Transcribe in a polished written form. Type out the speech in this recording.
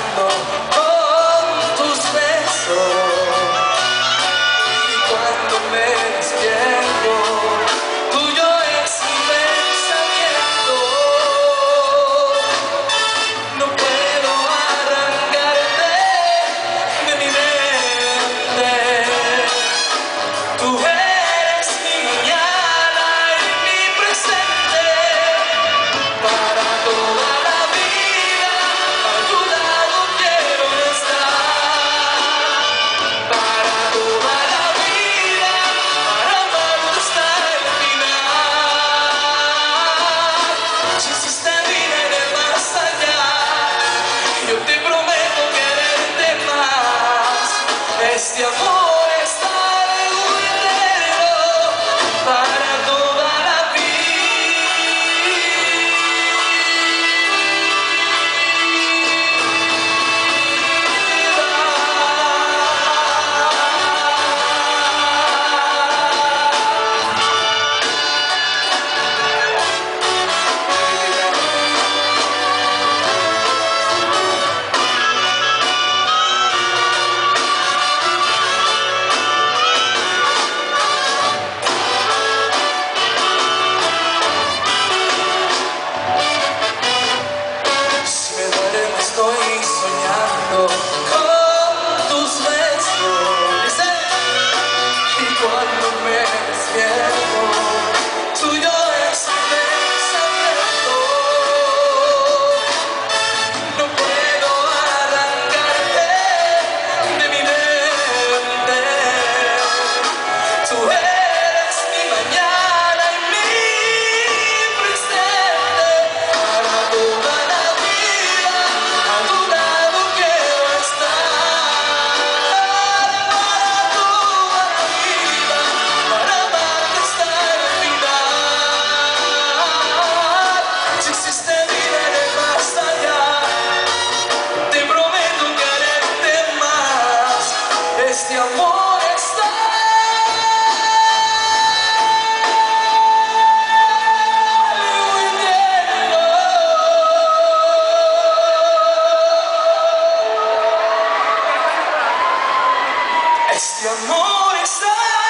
soñando con tus besos. Y cuando me despierto, tuyo es mi pensamiento. No puedo arrancarte de mi mente. Tú eres mi mañana y mi presente. Para toda la vida a tu lado quiero estar. Para toda la vida, para amarte hasta el final. Si existe vida en el más allá, yo te prometo quererte más. Este amor está para toda la estoy soñando con tus besos. Y cuando me despierto, tuyo es mi pensamiento. No puedo arrancarte de mi mente. Tú eres mi mañana y mi presente. Para toda la vida a tu lado quiero estar. Para toda la vida, para amarte hasta el final. Si existe vida en el más allá, te prometo quererte más. Este amor está muy tierno. Este amor está